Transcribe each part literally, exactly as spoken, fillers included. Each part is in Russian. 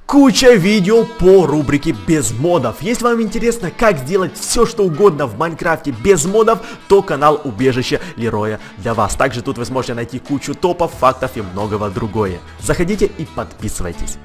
Куча видео по рубрике без модов. Если вам интересно, как сделать все, что угодно в Майнкрафте без модов, то канал Убежище Лероя для вас. Также тут вы сможете найти кучу топов, фактов и многого другое. Заходите и подписывайтесь.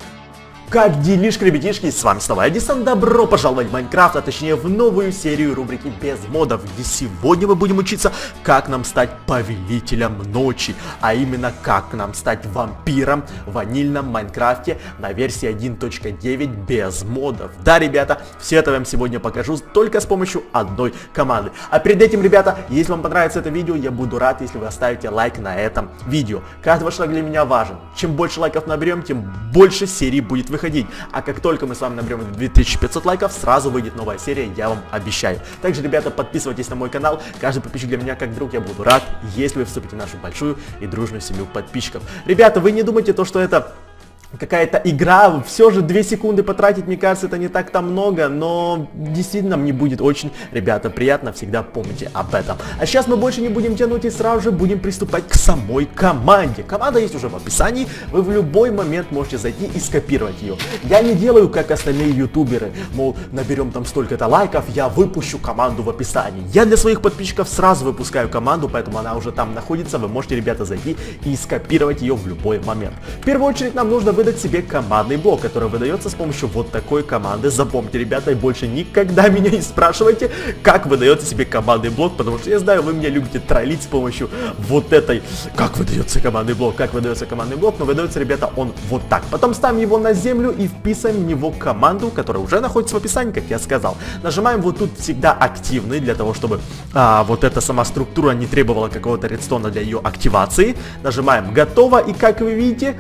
Как делишки, ребятишки, с вами снова Эдисон, добро пожаловать в Майнкрафт, а точнее в новую серию рубрики без модов, где сегодня мы будем учиться, как нам стать повелителем ночи, а именно как нам стать вампиром в ванильном Майнкрафте на версии один точка девять без модов. Да, ребята, все это я вам сегодня покажу только с помощью одной команды. А перед этим, ребята, если вам понравится это видео, я буду рад, если вы оставите лайк на этом видео. Каждый ваш шаг для меня важен. Чем больше лайков наберем, тем больше серий будет выходить. А как только мы с вами наберем две тысячи пятьсот лайков, сразу выйдет новая серия, я вам обещаю. Также, ребята, подписывайтесь на мой канал. Каждый подписчик для меня как друг, я буду рад, если вы вступите в нашу большую и дружную семью подписчиков. Ребята, вы не думайте то, что это какая-то игра, все же две секунды потратить, мне кажется, это не так-то много, но действительно мне будет очень, ребята, приятно, всегда помните об этом. А сейчас мы больше не будем тянуть и сразу же будем приступать к самой команде. Команда есть уже в описании, вы в любой момент можете зайти и скопировать ее. Я не делаю, как остальные ютуберы, мол, наберем там столько-то лайков, я выпущу команду в описании. Я для своих подписчиков сразу выпускаю команду, поэтому она уже там находится, вы можете, ребята, зайти и скопировать ее в любой момент. В первую очередь нам нужно выдать себе командный блок, который выдается с помощью вот такой команды. Запомните, ребята, и больше никогда меня не спрашивайте, как выдается себе командный блок, потому что я знаю, вы меня любите троллить с помощью вот этой, как выдается командный блок, как выдается командный блок, но выдается, ребята, он вот так. Потом ставим его на землю и вписываем в него команду, которая уже находится в описании, как я сказал. Нажимаем вот тут всегда активный, для того, чтобы а, вот эта сама структура не требовала какого-то редстоуна для ее активации. Нажимаем готово, и как вы видите,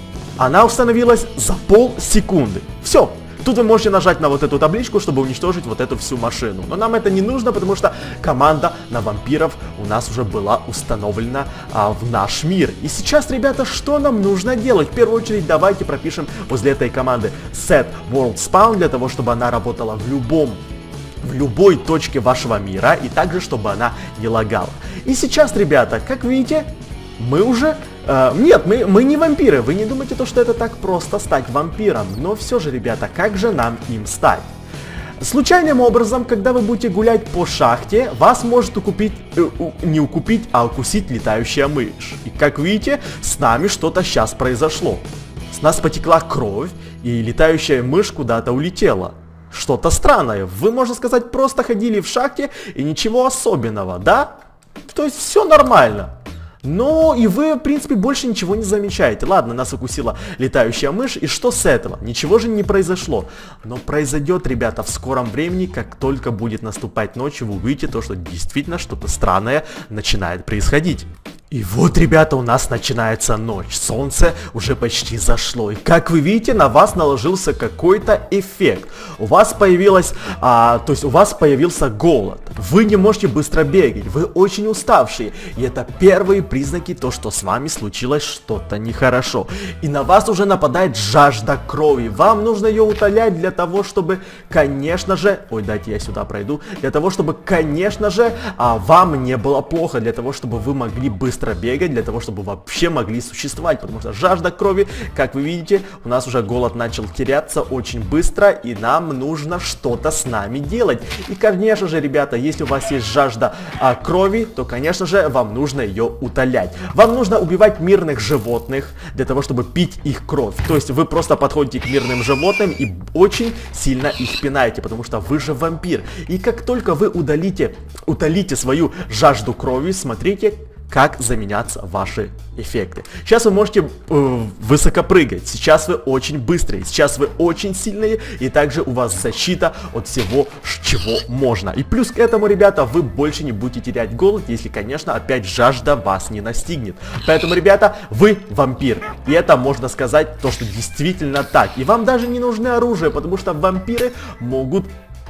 она установилась за полсекунды. Все. Тут вы можете нажать на вот эту табличку, чтобы уничтожить вот эту всю машину. Но нам это не нужно, потому что команда на вампиров у нас уже была установлена а, в наш мир. И сейчас, ребята, что нам нужно делать? В первую очередь, давайте пропишем возле этой команды set world spawn, для того, чтобы она работала в любом в любой точке вашего мира, и также, чтобы она не лагала. И сейчас, ребята, как видите, мы уже... Uh, нет, мы, мы не вампиры, вы не думайте, то, что это так просто стать вампиром, но все же, ребята, как же нам им стать? Случайным образом, когда вы будете гулять по шахте, вас может укупить, э, у, не укупить, а укусить летающая мышь. И как видите, с нами что-то сейчас произошло. С нас потекла кровь, и летающая мышь куда-то улетела. Что-то странное, вы, можно сказать, просто ходили в шахте и ничего особенного, да? То есть все нормально. Ну, и вы, в принципе, больше ничего не замечаете. Ладно, нас укусила летающая мышь, и что с этого? Ничего же не произошло. Но произойдет, ребята, в скором времени, как только будет наступать ночь, вы увидите то, что действительно что-то странное начинает происходить. И вот, ребята, у нас начинается ночь. Солнце уже почти зашло. И как вы видите, на вас наложился какой-то эффект. У вас появилась, а, то есть у вас появился голод. Вы не можете быстро бегать. Вы очень уставшие. И это первые признаки, то, что с вами случилось что-то нехорошо. И на вас уже нападает жажда крови. Вам нужно ее утолять для того, чтобы, конечно же... Ой, дайте я сюда пройду. Для того, чтобы, конечно же, а, вам не было плохо. Для того, чтобы вы могли быстро бегать, для того, чтобы вообще могли существовать, потому что жажда крови, как вы видите, у нас уже голод начал теряться очень быстро, и нам нужно что-то с нами делать. И, конечно же, ребята, если у вас есть жажда а, крови, то, конечно же, вам нужно ее утолять. Вам нужно убивать мирных животных для того, чтобы пить их кровь. То есть вы просто подходите к мирным животным и очень сильно их пинаете, потому что вы же вампир. И как только вы удалите, утолите свою жажду крови, смотрите, как заменятся ваши эффекты. Сейчас вы можете э, высоко прыгать, сейчас вы очень быстрые, сейчас вы очень сильные, и также у вас защита от всего, чего можно. И плюс к этому, ребята, вы больше не будете терять голод, если, конечно, опять жажда вас не настигнет. Поэтому, ребята, вы вампир. И это можно сказать, то, что действительно так. И вам даже не нужно оружие, потому что вампиры могут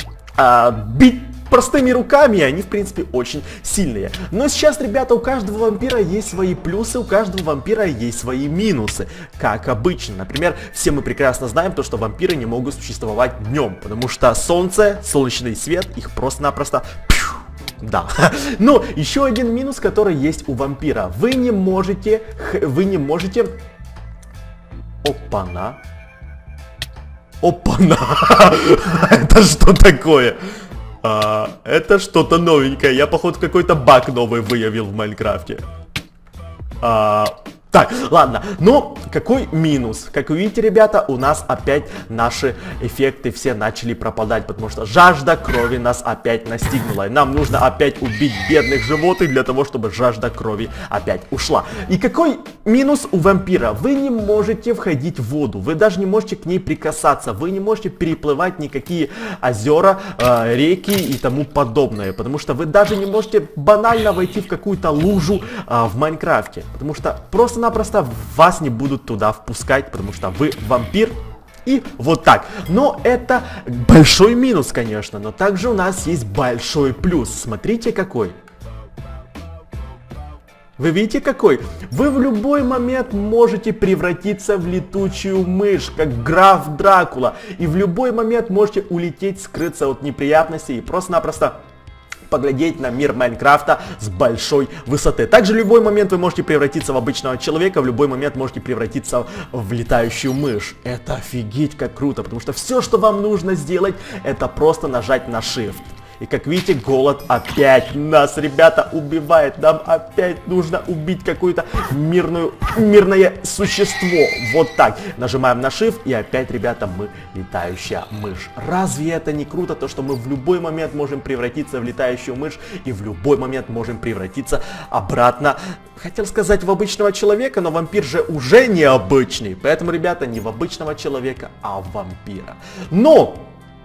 э, бить простыми руками, и они, в принципе, очень сильные. Но сейчас, ребята, у каждого вампира есть свои плюсы, у каждого вампира есть свои минусы, как обычно. Например, все мы прекрасно знаем то, что вампиры не могут существовать днем, потому что солнце, солнечный свет их просто-напросто... Да. Но еще один минус, который есть у вампира. Вы не можете... Вы не можете... Опа-на. Опа-на! Это что такое? А, это что-то новенькое. Я, походу, какой-то баг новый выявил в Майнкрафте. А, так, ладно. Но какой минус? Как вы видите, ребята, у нас опять наши эффекты все начали пропадать, потому что жажда крови нас опять настигнула. И нам нужно опять убить бедных животных для того, чтобы жажда крови опять ушла. И какой минус у вампира? Вы не можете входить в воду, вы даже не можете к ней прикасаться, вы не можете переплывать никакие озера, э, реки и тому подобное, потому что вы даже не можете банально войти в какую-то лужу э, в Майнкрафте, потому что просто-напросто вас не будут туда впускать, потому что вы вампир. И вот так. Но это большой минус, конечно, но также у нас есть большой плюс. Смотрите какой. Вы видите какой? Вы в любой момент можете превратиться в летучую мышь, как граф Дракула. И в любой момент можете улететь, скрыться от неприятностей и просто-напросто поглядеть на мир Майнкрафта с большой высоты. Также в любой момент вы можете превратиться в обычного человека, в любой момент можете превратиться в летающую мышь. Это офигеть как круто, потому что все, что вам нужно сделать, это просто нажать на Shift. И как видите, голод опять нас, ребята, убивает. Нам опять нужно убить какое-то мирную, мирное существо. Вот так. Нажимаем на Shift, и опять, ребята, мы летающая мышь. Разве это не круто, то, что мы в любой момент можем превратиться в летающую мышь, и в любой момент можем превратиться обратно, хотел сказать, в обычного человека, но вампир же уже необычный. Поэтому, ребята, не в обычного человека, а в вампира. Но...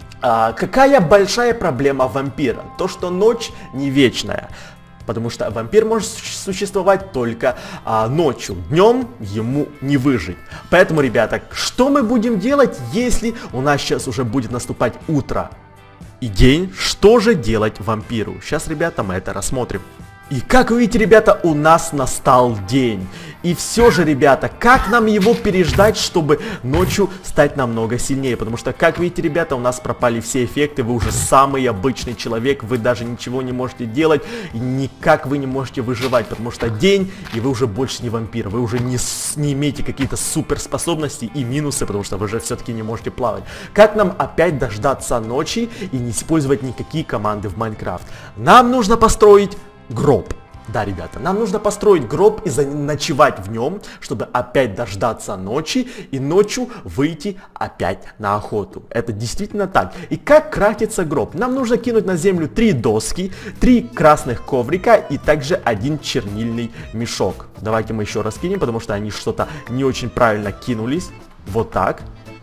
А, какая большая проблема вампира? То, что ночь не вечная. Потому что вампир может существовать только а, ночью. Днем ему не выжить. Поэтому, ребята, что мы будем делать, если у нас сейчас уже будет наступать утро и день? Что же делать вампиру? Сейчас, ребята, мы это рассмотрим. И как вы видите, ребята, у нас настал день. И все же, ребята, как нам его переждать, чтобы ночью стать намного сильнее? Потому что, как видите, ребята, у нас пропали все эффекты. Вы уже самый обычный человек. Вы даже ничего не можете делать. И никак вы не можете выживать. Потому что день, и вы уже больше не вампир. Вы уже не, не имеете какие-то суперспособности и минусы. Потому что вы же все-таки не можете плавать. Как нам опять дождаться ночи и не использовать никакие команды в Майнкрафт? Нам нужно построить гроб. Да, ребята, нам нужно построить гроб и заночевать в нем, чтобы опять дождаться ночи и ночью выйти опять на охоту. Это действительно так. И как крафтится гроб? Нам нужно кинуть на землю три доски, три красных коврика и также один чернильный мешок. Давайте мы еще раз кинем, потому что они что-то не очень правильно кинулись. Вот так.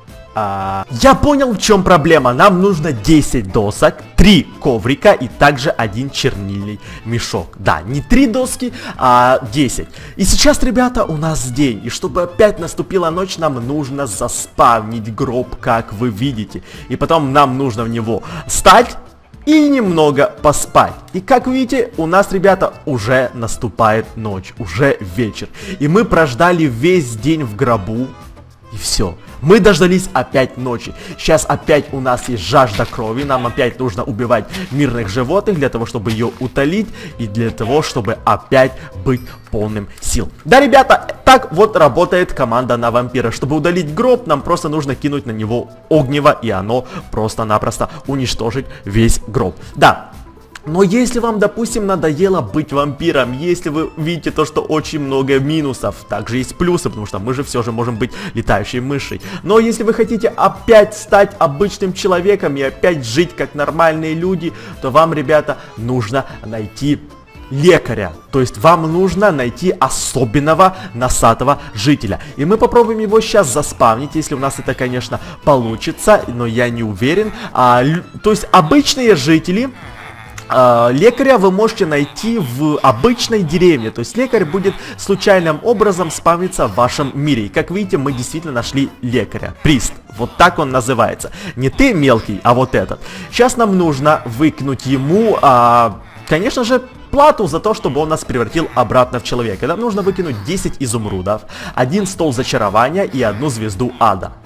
А, я понял, в чем проблема. Нам нужно десять досок, три коврика и также один чернильный мешок. Да, не три доски, а десять. И сейчас, ребята, у нас день. И чтобы опять наступила ночь, нам нужно заспавнить гроб, как вы видите. И потом нам нужно в него встать и немного поспать. И как видите, у нас, ребята, уже наступает ночь, уже вечер. И мы прождали весь день в гробу. И все. Мы дождались опять ночи. Сейчас опять у нас есть жажда крови. Нам опять нужно убивать мирных животных для того, чтобы ее утолить. И для того, чтобы опять быть полным сил. Да, ребята, так вот работает команда на вампира. Чтобы удалить гроб, нам просто нужно кинуть на него огнево. И оно просто-напросто уничтожит весь гроб. Да. Но если вам, допустим, надоело быть вампиром, если вы видите то, что очень много минусов, также есть плюсы, потому что мы же все же можем быть летающей мышей. Но если вы хотите опять стать обычным человеком и опять жить как нормальные люди, то вам, ребята, нужно найти лекаря. То есть вам нужно найти особенного носатого жителя. И мы попробуем его сейчас заспавнить, если у нас это, конечно, получится, но я не уверен. А, то есть обычные жители... Uh, лекаря вы можете найти в обычной деревне. То есть лекарь будет случайным образом спавниться в вашем мире. И как видите, мы действительно нашли лекаря. Прист. Вот так он называется. Не ты мелкий, а вот этот. Сейчас нам нужно выкинуть ему, uh, конечно же, плату за то, чтобы он нас превратил обратно в человека. Нам нужно выкинуть десять изумрудов, один стол зачарования и одну звезду ада.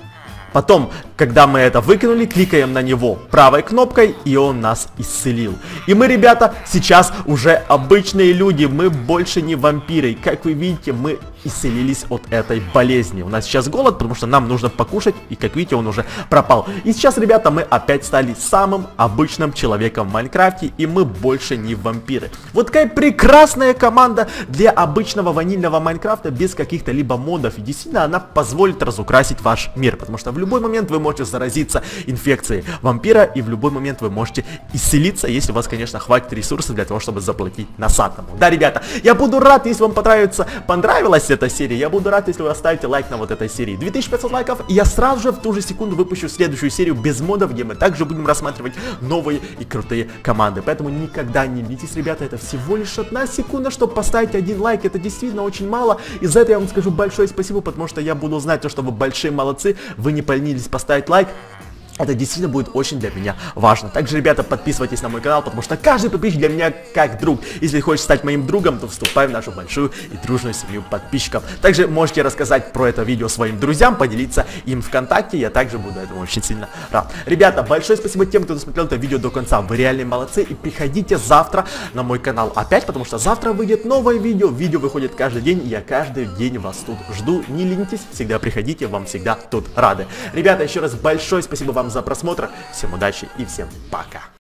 Потом, когда мы это выкинули, кликаем на него правой кнопкой, и он нас исцелил. И мы, ребята, сейчас уже обычные люди, мы больше не вампиры. Как вы видите, мы исцелились от этой болезни. У нас сейчас голод, потому что нам нужно покушать, и как видите, он уже пропал. И сейчас, ребята, мы опять стали самым обычным человеком в Майнкрафте, и мы больше не вампиры. Вот такая прекрасная команда для обычного ванильного Майнкрафта без каких-то либо модов. И действительно, она позволит разукрасить ваш мир, потому что в любой момент вы можете заразиться инфекцией вампира, и в любой момент вы можете исцелиться, если у вас, конечно, хватит ресурсов для того, чтобы заплатить насадному. Да, ребята, я буду рад, если вам понравится, понравилась эта серия, я буду рад, если вы оставите лайк на вот этой серии. две тысячи пятьсот лайков, и я сразу же в ту же секунду выпущу следующую серию без модов, где мы также будем рассматривать новые и крутые команды. Поэтому никогда не ленитесь, ребята, это всего лишь одна секунда, чтобы поставить один лайк, это действительно очень мало, и за это я вам скажу большое спасибо, потому что я буду знать то, что вы большие молодцы, вы не поленились поставить лайк. Это действительно будет очень для меня важно. Также, ребята, подписывайтесь на мой канал, потому что каждый подписчик для меня как друг. Если хочешь стать моим другом, то вступай в нашу большую и дружную семью подписчиков. Также можете рассказать про это видео своим друзьям, поделиться им ВКонтакте. Я также буду этому очень сильно рад. Ребята, большое спасибо тем, кто досмотрел это видео до конца. Вы реальные молодцы. И приходите завтра на мой канал опять, потому что завтра выйдет новое видео. Видео выходит каждый день, и я каждый день вас тут жду. Не ленитесь, всегда приходите, вам всегда тут рады. Ребята, еще раз большое спасибо вам за просмотр, всем удачи и всем пока.